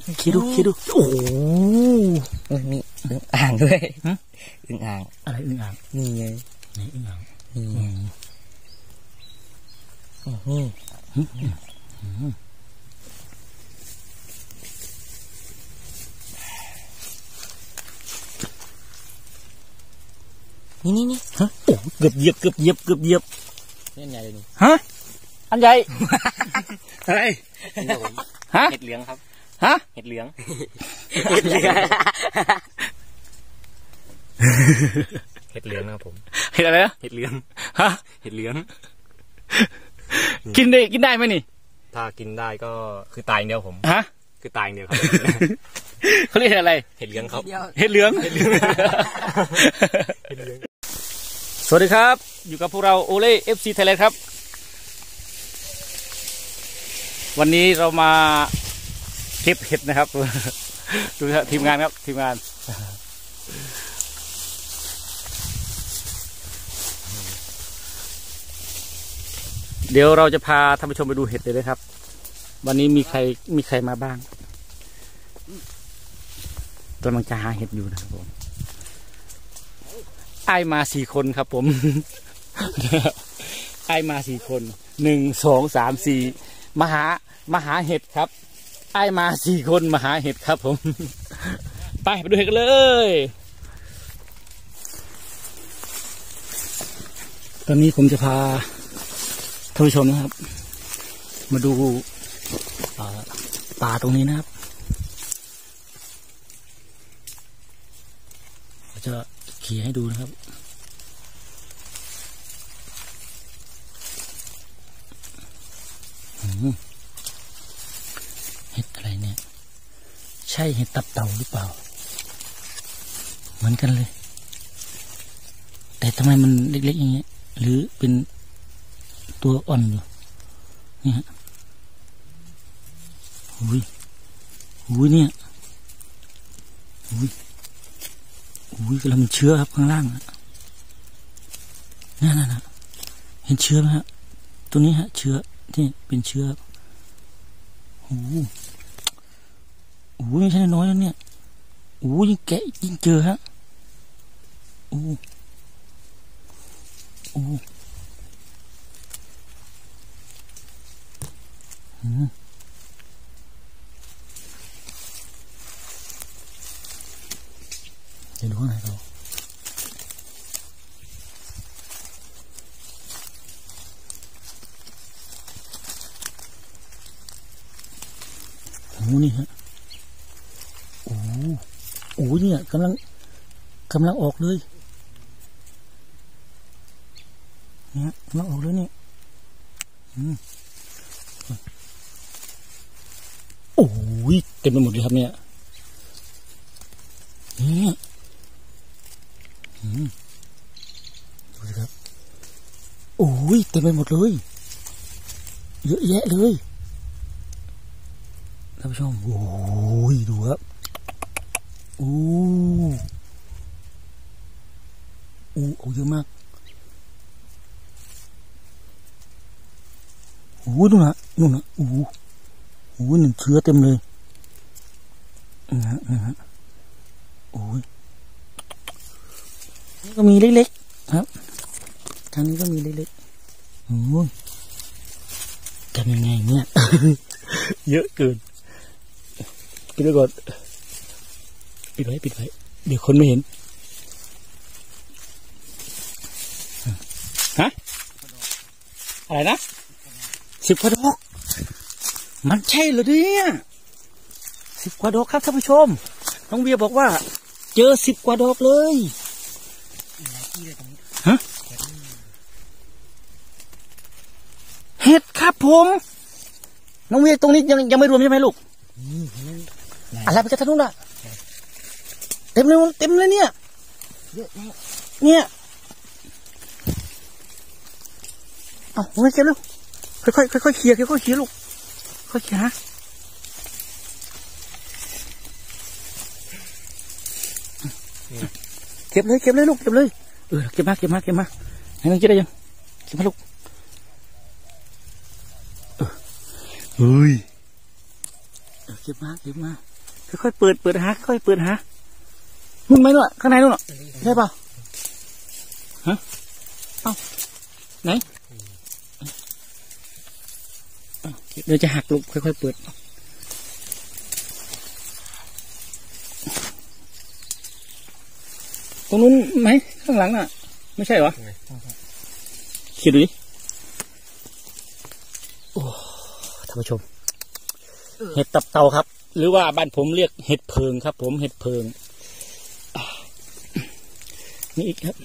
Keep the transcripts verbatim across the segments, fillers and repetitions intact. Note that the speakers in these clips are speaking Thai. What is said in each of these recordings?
คิดดูคิดดูโอ้โหมีอึ่งอ่างด้วยอึ่งอ่างอะไรอึ่งอ่างนี่ไงนี่อึ่งอ่างนี่นี่นี่ฮะโอ้เกือบเหยียบเกือบเหยียบเกือบเหยียบนี่อันใหญ่เลยนี่ฮะอันใหญ่อะไรฮะเห็ดเหลืองครับฮะเห็ดเหลืองเห็ดเหลืองเห็ดเหลืองนะครับผมเห็ดอะไรนะเห็ดเหลืองฮะเห็ดเหลืองกินได้กินได้ไหมนี่ถ้ากินได้ก็คือตายเดียวผมฮะคือตายเดียวครับเขาเรียกอะไรเห็ดเหลืองครับเห็ดเหลืองสวัสดีครับอยู่กับพวกเราโอเล่เอฟซีไทยแลนด์ครับวันนี้เรามาเก็บเห็ดนะครับดูทีมงานครับทีมงานเดี๋ยวเราจะพาท่านผู้ชมไปดูเห็ดเลยนะครับวันนี้มีใครมีใครมาบ้างกำลังจะหาเห็ดอยู่นะครับผมไอมาสี่คนครับผมไอมาสี่คนหนึ่งสองสามสี่มาหามาหาเห็ดครับไอมาสี่คนมาหาเห็ดครับผมไปไปดูเห็ดกันเลยตอนนี้ผมจะพาท่านผู้ชมนะครับมาดูป่าตรงนี้นะครับจะขี่ให้ดูนะครับเห็ดอะไรเนี่ยใช่เห็ดตับเต่าหรือเปล่าเหมือนกันเลยแต่ทำไมมันเล็กๆอย่างเงี้ยหรือเป็นตัวอ่อนอยู่นี่ฮะอุ้ยอุ้ยเนี่ยอุ้ยอุ้ยกำลังมีเชื้อครับข้างล่างนั่นน่ะเห็นเชื้อไหมฮะตัวนี้ฮะเชื้อที่เป็นเชื้อโอ้โหโอ้โหไม่ใช่น้อยแล้วเนี่ยโอ้ยิ่งแกะยิ่งเจอฮะโอ้โอ้อืมเดี๋ยวดูข้างในเราโอ้นี่ฮะโอ้โอ้เนี่ยกำลังกำลังออกเลยเนี่ยกำลังออกเลยเนี่ยอืมโอ้ยเต็มไปหมดเลยครับเนี่ยเนี่ยดูสิครับโอ้ยเต็มไปหมดเลยเยอะแยะเลยท่านผู้ชมโอ้ยดูครับโอ้โอ้โอ้เยอะมากโอ้ดูนะนู่นนะโอ้โหหนึ่งเชื้อเต็มเลยนะฮะนะฮะโอ้ยนี่ก็มีเล็กๆครับทางนี้ก็มีเล็กๆโอ้ยทำยังไงเนี่ย เยอะเกินปิดไว้ก่อนปิดไว้ปิดไว้เดี๋ยวคนไม่เห็นฮะอะไรนะสิบกว่าดอกมันใช่เหรอเนี่ยสิบกว่าดอกครับท่านผู้ชมน้องเบียบอกว่าเจอสิบกว่าดอกเลยฮะเห็ดครับผมน้องเบียตรงนี้ยังยังไม่รวมใช่ไหมลูกอะไรไปกันท่านนู้นอ่ะเต็มเลยเต็มเลยเนี่ยเนี่ยเอาเฮ้ยเก็บลูกค่อยๆค่อยๆเคลียร์ค่อยๆเคลียร์ลูกค่อยเคลียร์ฮะเก็บเลยเก็บเลยลูกเก็บเลยเออเก็บมาเก็บมาเก็บมาให้น้องกินได้ยังเก็บมาลูกเฮ้ยเก็บมาเก็บมาค่อยๆเปิดเปิดหาค่อยๆเปิดหานู่นไหมนู่นข้างในนู่นใช่เปล่าฮะเอ้าไหนเดี๋ยวจะหักลูกค่อยๆเปิดตรงนู้นไหมข้างหลังอ่ะไม่ใช่เหรอคิดดูดิโอ้ท่านผู้ชมเห็ดตับเต่าครับหรือว่าบ้านผมเรียกเห็ดเพิงครับผมเห็ดเพิงนี่อีกครับ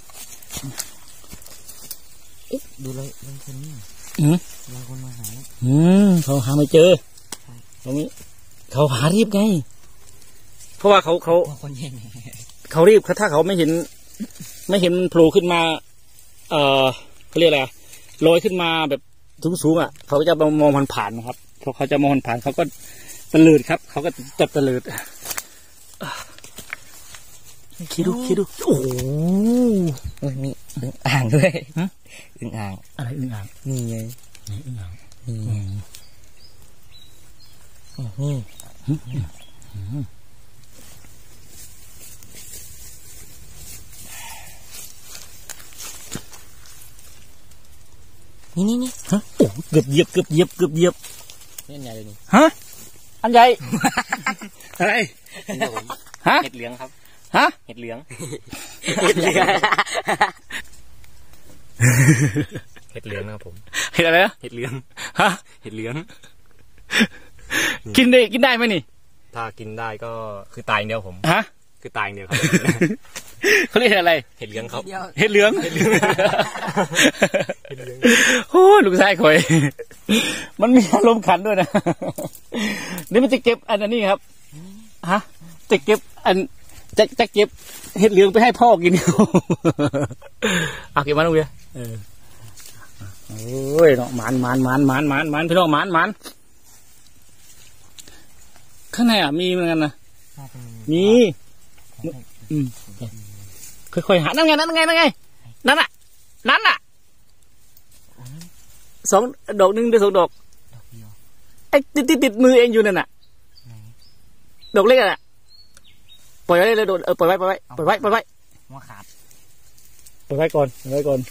ดูเลยบางคนนี่อืมบางคนมาหาอืมเขาหาไม่เจอเขาไม่เขาหารีบไงเพราะว่าเขาเขาคนเย็นเขารีบถ้าเขาไม่เห็น ไม่เห็นมันโผล่ขึ้นมา เอ่อเขาเรียกอะไรลอยขึ้นมาแบบสูงๆอ่ะเขาจะมองผ่านๆนะครับพอเขาจะมองผ่านเขาก็ตะเลิดครับเขาก็จับตะเลิดคิดดูคิดดูโอ้โหมีอึ่งอ่างด้วยอึ่งอ่างอะไรอึ่งอ่างนี่ไงนี่อึ่งอ่างนี่นี่นี่นี่นี่ฮะโอ้เกือบเหยียบเกือบเหยียบเกือบเหยียบนี่อันใหญ่เลยนี่ฮะอันใหญ่อะไรฮะเห็ดเหลืองครับฮะเห็ดเหลืองเห็ดเหลืองเห็ดเหลืองนะครับผมเห็ดอะไรนะเห็ดเหลืองฮะเห็ดเหลืองกินได้กินได้ไหมนี่ถ้ากินได้ก็คือตายเดียวผมฮะคือตายเดียวครับเขาเรียกอะไรเห็ดเหลืองครับเห็ดเหลืองโอ้ลูกชายคอยมันมีอารมณ์ขันด้วยนะนี่มันจะเก็บอันนี้ครับฮะจะเก็บอันจะจะเก็บเห็ดเหลืองไปให้พ่อกินเอาเก็บมาลูกเบียเออโอ้ยเนาะหมานหมานหมานหมานหมานหมานพี่น้องหมานหมานข้างในอ่ะมีเหมือนกันนะมีอืมค่อยๆหานั่นไงนั่นไงนั่นไงนั่นอ่ะนั่นอ่ะสองดอกหนึ่งได้สองดอกไอ้ติดติดติดมือเองอยู่นั่นน่ะดอกเล็กอ่ะปล่อยไว้เลยโดนเออปล่อยไว้ปล่อยไว้ปล่อยไว้ปล่อยไว้หัวขาดปล่อยไว้ก่อนปล่อยไว้ก่อน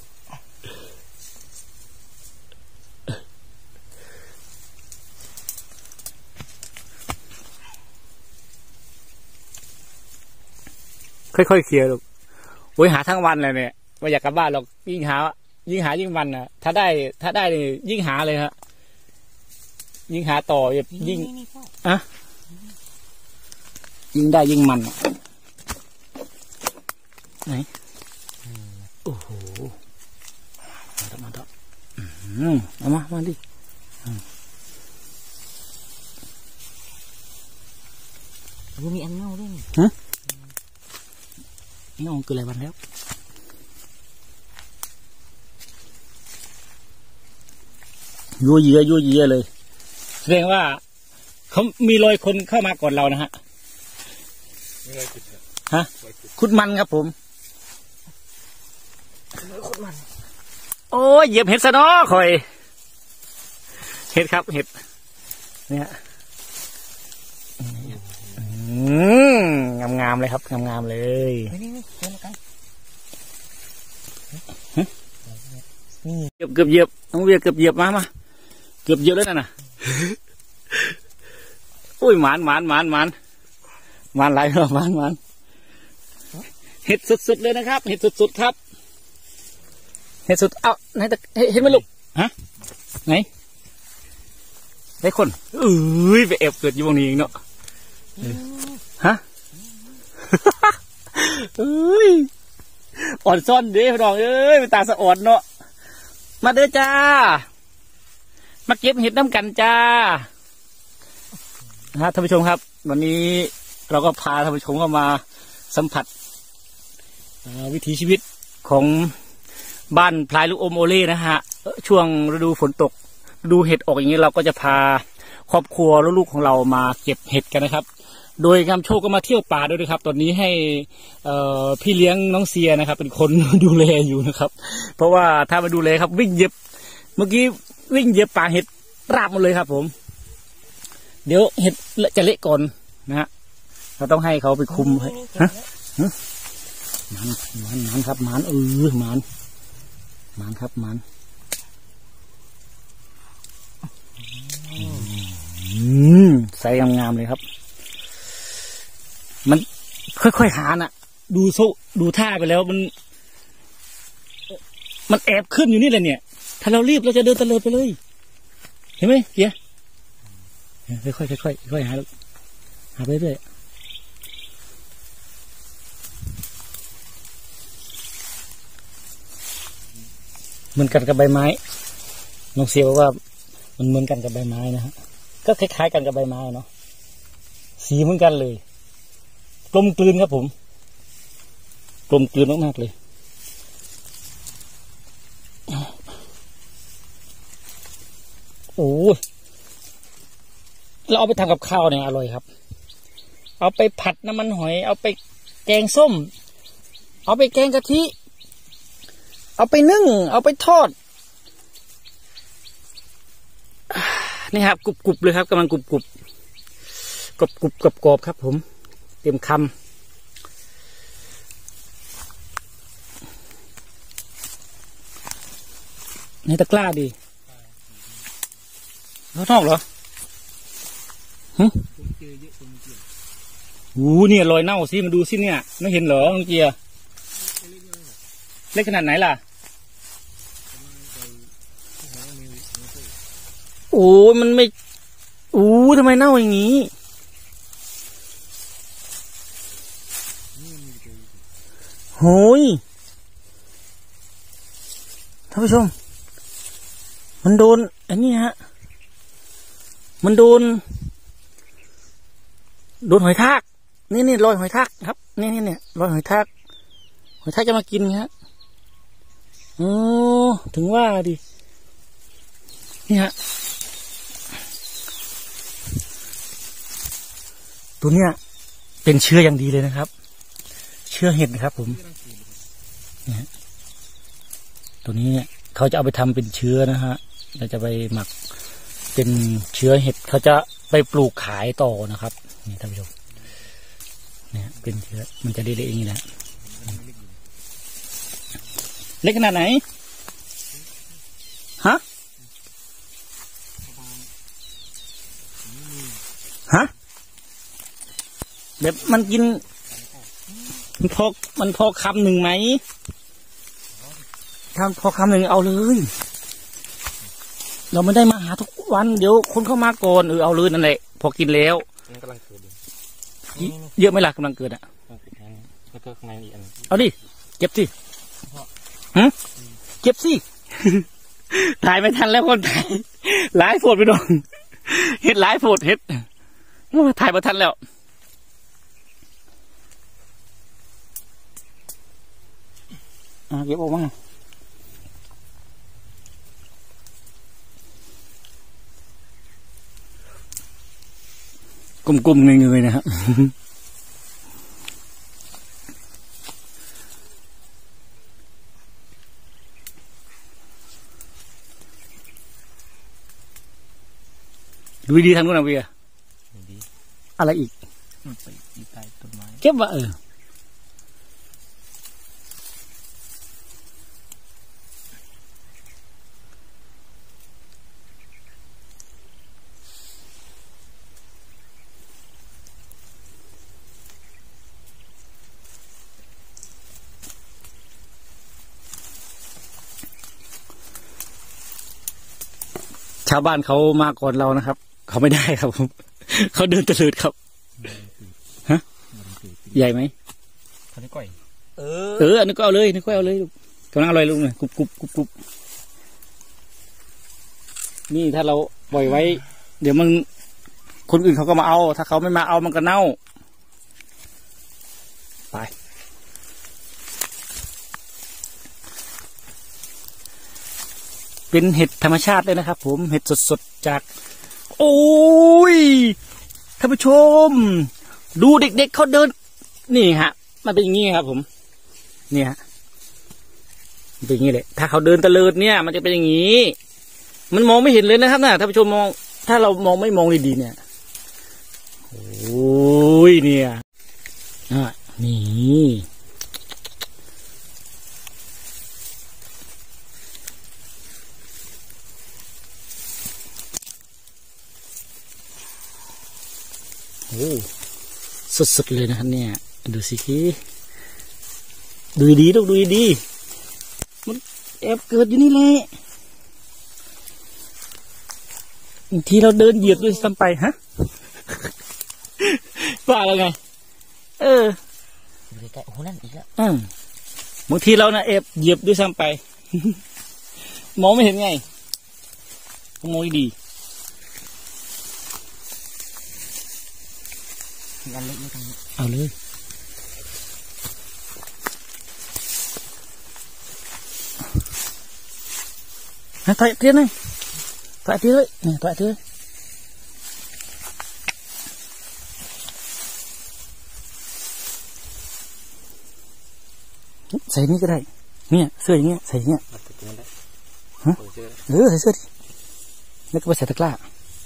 ค่อยๆเคลียร์ลูกโอ้ยหาทั้งวันเลยเนี่ยไม่อยากกลับบ้านหรอกยิ่งหายิ่งหายิ่งมันอ่ะถ้าได้ถ้าได้ยิ่งหาเลยฮะยิ่งหาต่อยิ่งอะยิ่งได้ยิ่งมันไหนโอ้โหมาต่อมาต่อเอามามาดิมันมีอันเน่าด้วยฮะนี่องคืออะไรวันแล้วยั่วเยือยั่วเยือเลยแสดงว่าเขามีรอยคนเข้ามาก่อนเรานะฮะฮะขุดมันครับผมขุดมันโอ้ยเหยียบเห็ดซะเนาะคอยเห็ดครับเห็ดเนี่ยงามๆเลยครับงามๆเลยเกือบเกือบเหยียบน้องเวียเกือบเหยียบมามาเกือบเหยียบแล้วนั่นน่ะอุ้ยหมานหมานหมานหมานหมานไหลหรอหมานหมานเห็ดสุดๆเลยนะครับเห็ดสุดๆครับเห็ดสุดเอ้าไหนแต่เห็นไหมลูกฮะไหนได้คนเอ้ยไปแอบเกิดอยู่ตรงนี้เองเนาะฮะเอ้ยอ่อนซ่อนเด้พี่น้องเอ้ยเป็นตาสะอ่อนเนาะมาเด้อจ้ามาเก็บเห็ดน้ำกันจ้าฮะท่านผู้ชมครับวันนี้เราก็พาท่านผู้ชมเข้ามาสัมผัสวิถีชีวิตของบ้านพลายลูกอมโอเล่นะฮะช่วงฤดูฝนตกฤดูเห็ดออกอย่างนี้เราก็จะพาครอบครัวลูกๆของเรามาเก็บเห็ดกันนะครับโดยงามโชคก็มาเที่ยวป่าด้วยนะครับตอนนี้ให้พี่เลี้ยงน้องเซียนะครับเป็นคนดูแลอยู่นะครับเพราะว่าถ้ามาดูแลครับวิ่งเย็บเมื่อกี้วิ่งเย็บป่าเห็ดราบหมดเลยครับผมเดี๋ยวเห็ดจะเละก่อนนะฮะเราต้องให้เขาไปคุมให้ฮะมันมันมันครับมันเออมันมันครับมันใส่งามๆเลยครับมันค่อยๆหาน่ะดูโซดูท่าไปแล้วมันมันแอบขึ้นอยู่นี่แหละเนี่ยถ้าเรารีบเราจะเดินตะเลิดไปเลยเห็นไหมเกียร์ค่อยๆค่อยๆค่อยๆหาหาไปเรื่อยเหมือนกันกับใบไม้น้องเสียบอกว่ามันเหมือนกันกับใบไม้นะฮะก็คล้ายๆกันกับใบไม้เนาะสีเหมือนกันเลยกลมกลืนครับผมกลมกลืนมากๆเลยโอ้เราเอาไปทำกับข้าวเนี่ยอร่อยครับเอาไปผัดน้ำมันหอยเอาไปแกงส้มเอาไปแกงกะทิเอาไปนึ่งเอาไปทอดนี่ครับกรุบๆเลยครับกำลังกรุบๆกรุบๆกรอบๆครับผมเต็มคำในตะกร้าดีเขาทอกเหรอฮึโอ้เนี่ยรอยเน่าสิมาดูสิเนี่ยไม่เห็นเหรอน้องเกียร์เล็กขนาดไหนล่ะโอ้มันไม่โอ้ทำไมเน่าอย่างนี้โหยท่านผู้ชมมันโดนอันนี้ฮะมันโดนโดนหอยทากนี่นี่รอยหอยทากครับนี่นี่เนี่ยรอยหอยทากหอยทากจะมากินฮะโอ้ถึงว่าดินี่ฮะตัวเนี้ยเป็นเชื้ออย่างดีเลยนะครับเชื้อเห็ดนะครับผมเนี่ยตัวนี้เนี่ยเขาจะเอาไปทำเป็นเชื้อนะฮะเราจะไปหมักเป็นเชื้อเห็ดเขาจะไปปลูกขายต่อนะครับนี่ท่านผู้ชมเนี่ยเป็นเชื้อมันจะเละๆอย่างนี้แหละเล็กขนาดไหนฮะฮะเดี๋ยวมันกินมันพอมันพอคำหนึ่งไหมถ้าพอคำหนึ่งเอาเลยเราไม่ได้มาหาทุกวันเดี๋ยวคนเข้ามาก่อนเออเอาเลยนั่นแหละพอกินแล้วกำลังเกิดเยอะไหมล่ะกำลังเกิดอ่ะแล้วก็ข้างในอีกอันเอาดิเก็บสิฮะเก็บสิถ่ายไม่ทันแล้วคนถ่ายหลายโฟดไปดองเห็ดหลายโฟดเห็ดถ่ายไม่ทันแล้วอ่ะเก็บออกมากลมๆเงยๆนะครับดูดีทางนู้นนะเวียอะไรอีกเก็บว่าเออชาวบ้านเขามาก่อนเรานะครับเขาไม่ได้ครับผมเขาเดินตะเลิดครับฮะใหญ่ไหมเขาได้ก้อยเออเอออันนี้ก็เอาเลยนี่ก็เอาเลยลูกกำลังอร่อยลูกเลยกรุบกรุบกรุบกรุบนี่ถ้าเราปล่อยไว้เดี๋ยวมันคนอื่นเขาก็มาเอาถ้าเขาไม่มาเอามันก็เน่าไปเป็นเห็ดธรรมชาติเลยนะครับผมเห็ดสดๆจากโอ้ยท่านผู้ชมดูเด็กๆเขาเดินนี่ฮะมันเป็นอย่างนี้ครับผมเนี่ยเป็นอย่างนี้เลยถ้าเขาเดินตะเลิดเนี่ยมันจะเป็นอย่างนี้มันมองไม่เห็นเลยนะครับนะท่านผู้ชมมองถ้าเรามองไม่มองดีๆเนี่ยโอ้ยเนี่ยอ่ะนี่โอ้สุดๆเลยนะครับเนี่ยดูสิคีดูดีลูกดูดีมันแอบเกิดอยู่นี่แหละทีเราเดินเหยียบด้วยซ้ำไปฮะว่าอะไรไงเอออยู่ใกล้ๆโอ้โหนั่นอีกแล้วอืมบางทีเราน่ะแอบเหยียบด้วยซ้ำไปมองไม่เห็นไงมองดีอันเล็กนี่ตรงนี้เอาเลยนะถ่ายเทียนเลยถ่ายเทียนเลยเนี่ยถ่ายเทียนใส่นี่ก็ได้เนี่ยเสื้ออย่างเงี้ยใส่อย่างเงี้ยฮะเออใส่เสื้อดิแล้วก็ไปใส่ตะกร้า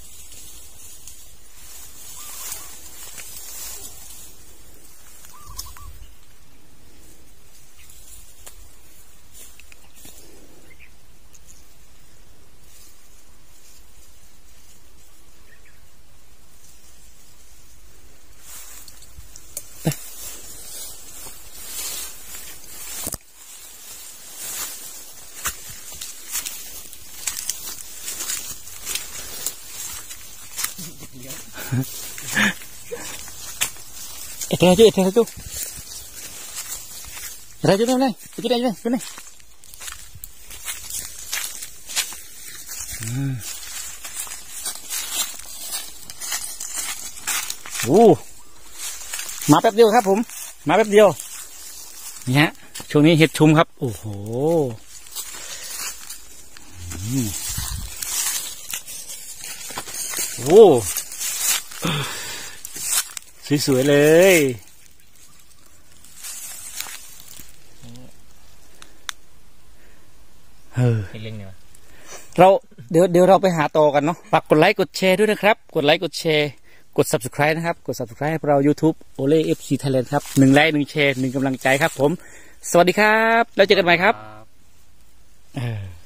เอ๊ะเท่าจุ๊เอ๊ะเท่าจุ๊เท่าจุ๊นั่นเลยจุ๊ได้จุ๊ได้จุ๊ได้โอ้มาแป๊บเดียวครับผมมาแป๊บเดียวนี่ฮะช่วงนี้เห็ดชุมครับโอ้โหโอ้สวยๆเลยเออเรื่องเนี้ยเราเดี๋ยวเดี๋ยวเราไปหาต่อกันเนาะฝากกดไลค์กดแชร์ด้วยนะครับกดไลค์กดแชร์กด ซับสไครบ์ นะครับกด ซับสไครบ์ ให้เรา YouTube โอเล่ เอฟ ซี Thailand ครับหนึ่งไลค์หนึ่งแชร์หนึ่งกำลังใจครับผมสวัสดีครับแล้วเจอกันใหม่ครับ